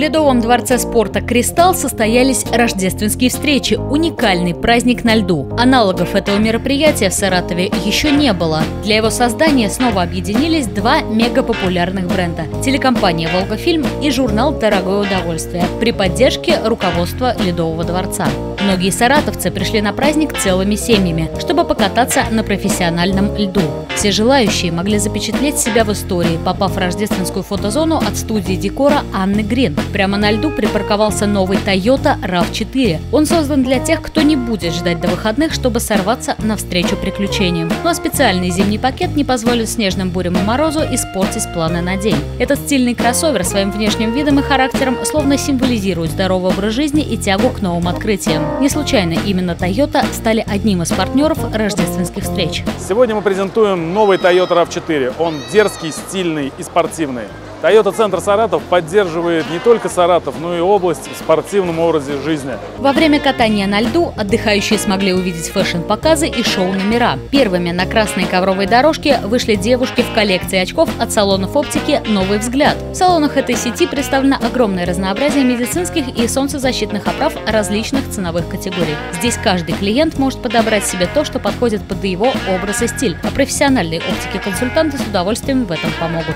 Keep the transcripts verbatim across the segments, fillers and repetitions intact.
Ледовом дворце спорта «Кристалл» состоялись рождественские встречи, уникальный праздник на льду. Аналогов этого мероприятия в Саратове еще не было. Для его создания снова объединились два мегапопулярных бренда – телекомпания «Волгофильм» и журнал «Дорогое удовольствие» при поддержке руководства Ледового дворца. Многие саратовцы пришли на праздник целыми семьями, чтобы покататься на профессиональном льду. Все желающие могли запечатлеть себя в истории, попав в рождественскую фотозону от студии декора Анны Грин. Прямо на льду припарковался новый Toyota рав четыре. Он создан для тех, кто не будет ждать до выходных, чтобы сорваться навстречу приключениям. Ну а специальный зимний пакет не позволит снежным бурям и морозу испортить планы на день. Этот стильный кроссовер своим внешним видом и характером словно символизирует здоровый образ жизни и тягу к новым открытиям. Не случайно именно Toyota стали одним из партнеров рождественских встреч. Сегодня мы презентуем новый Toyota рав четыре. Он дерзкий, стильный и спортивный. Toyota Центр Саратов поддерживает не только Саратов, но и область в спортивном образе жизни. Во время катания на льду отдыхающие смогли увидеть фэшн-показы и шоу-номера. Первыми на красной ковровой дорожке вышли девушки в коллекции очков от салонов оптики «Новый взгляд». В салонах этой сети представлено огромное разнообразие медицинских и солнцезащитных оправ различных ценовых категорий. Здесь каждый клиент может подобрать себе то, что подходит под его образ и стиль, а профессиональные оптики-консультанты с удовольствием в этом помогут.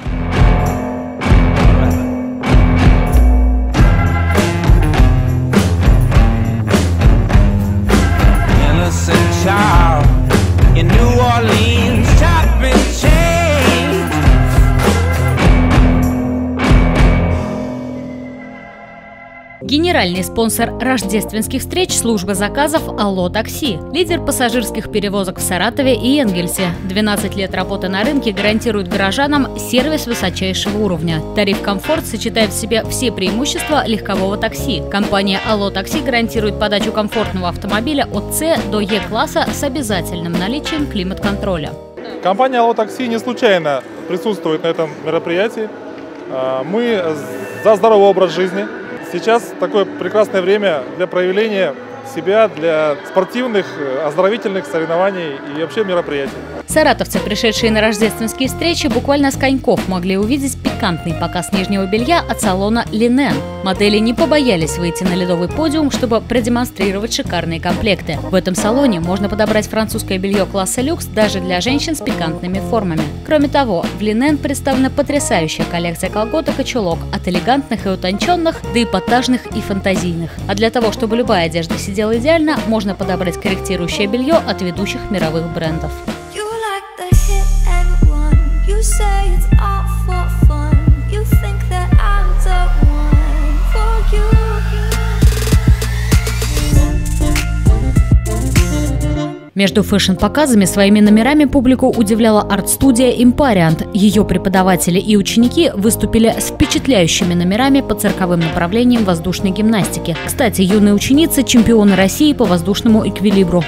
In New Orleans, chopping change. Генеральный спонсор рождественских встреч – служба заказов «Алло Такси», лидер пассажирских перевозок в Саратове и Энгельсе. двенадцать лет работы на рынке гарантирует горожанам сервис высочайшего уровня. Тариф «Комфорт» сочетает в себе все преимущества легкового такси. Компания «Алло Такси» гарантирует подачу комфортного автомобиля от С до Е-класса с обязательным наличием климат-контроля. Компания «Алло Такси» не случайно присутствует на этом мероприятии. Мы за здоровый образ жизни. Сейчас такое прекрасное время для проявления себя, для спортивных, оздоровительных соревнований и вообще мероприятий. Саратовцы, пришедшие на рождественские встречи, буквально с коньков могли увидеть пикантный показ нижнего белья от салона «Линен». Модели не побоялись выйти на ледовый подиум, чтобы продемонстрировать шикарные комплекты. В этом салоне можно подобрать французское белье класса люкс даже для женщин с пикантными формами. Кроме того, в «Линен» представлена потрясающая коллекция колготок и чулок, от элегантных и утонченных до эпатажных и фантазийных. А для того, чтобы любая одежда сидела идеально, можно подобрать корректирующее белье от ведущих мировых брендов. Между фэшн-показами своими номерами публику удивляла арт-студия «Импариант». Ее преподаватели и ученики выступили с впечатляющими номерами по цирковым направлениям воздушной гимнастики. Кстати, юные ученицы – чемпионы России по воздушному эквилибру.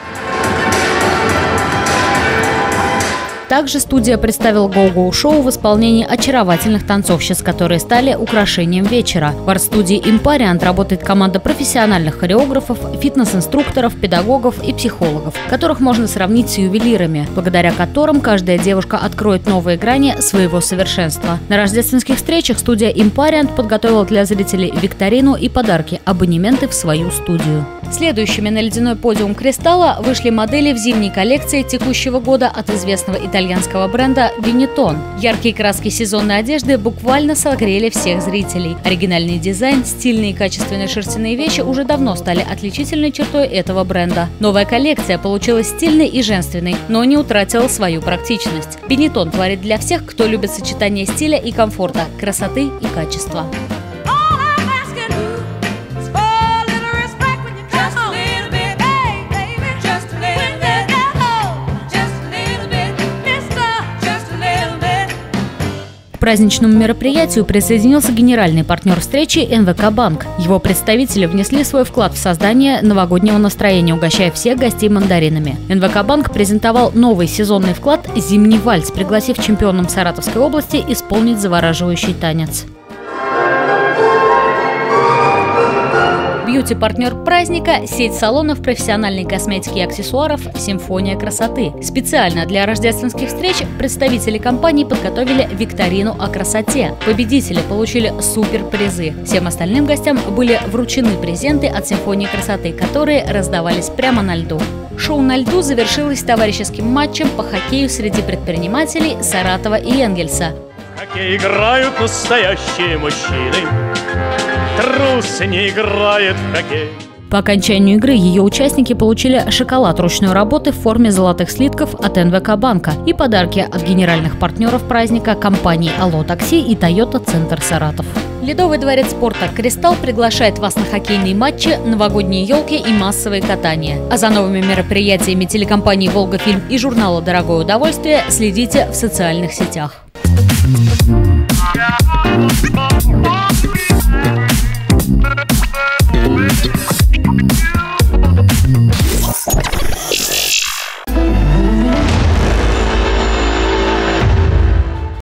Также студия представила гоу-гоу-шоу в исполнении очаровательных танцовщиц, которые стали украшением вечера. В арт-студии «Импариант» работает команда профессиональных хореографов, фитнес-инструкторов, педагогов и психологов, которых можно сравнить с ювелирами, благодаря которым каждая девушка откроет новые грани своего совершенства. На рождественских встречах студия «Импариант» подготовила для зрителей викторину и подарки – абонементы в свою студию. Следующими на ледяной подиум «Кристалла» вышли модели в зимней коллекции текущего года от известного итальянского бренда «Венетон». Яркие краски сезонной одежды буквально согрели всех зрителей. Оригинальный дизайн, стильные и качественные шерстяные вещи уже давно стали отличительной чертой этого бренда. Новая коллекция получилась стильной и женственной, но не утратила свою практичность. «Венетон» творит для всех, кто любит сочетание стиля и комфорта, красоты и качества. К праздничному мероприятию присоединился генеральный партнер встречи эн вэ ка банк. Его представители внесли свой вклад в создание новогоднего настроения, угощая всех гостей мандаринами. эн вэ ка банк презентовал новый сезонный вклад «Зимний вальс», пригласив чемпионам Саратовской области исполнить завораживающий танец. Бьюти-партнер праздника – сеть салонов профессиональной косметики и аксессуаров «Симфония красоты». Специально для рождественских встреч представители компании подготовили викторину о красоте. Победители получили суперпризы. Всем остальным гостям были вручены презенты от «Симфонии красоты», которые раздавались прямо на льду. Шоу на льду завершилось товарищеским матчем по хоккею среди предпринимателей Саратова и Энгельса. В хоккей играют настоящие мужчины, трус не играет в хоккей. По окончанию игры ее участники получили шоколад ручной работы в форме золотых слитков от эн вэ ка банка и подарки от генеральных партнеров праздника компаний «Алло Такси» и «Тойота Центр Саратов». Ледовый дворец спорта «Кристалл» приглашает вас на хоккейные матчи, новогодние елки и массовые катания. А за новыми мероприятиями телекомпании «Волгофильм» и журнала «Дорогое удовольствие» следите в социальных сетях. Yeah.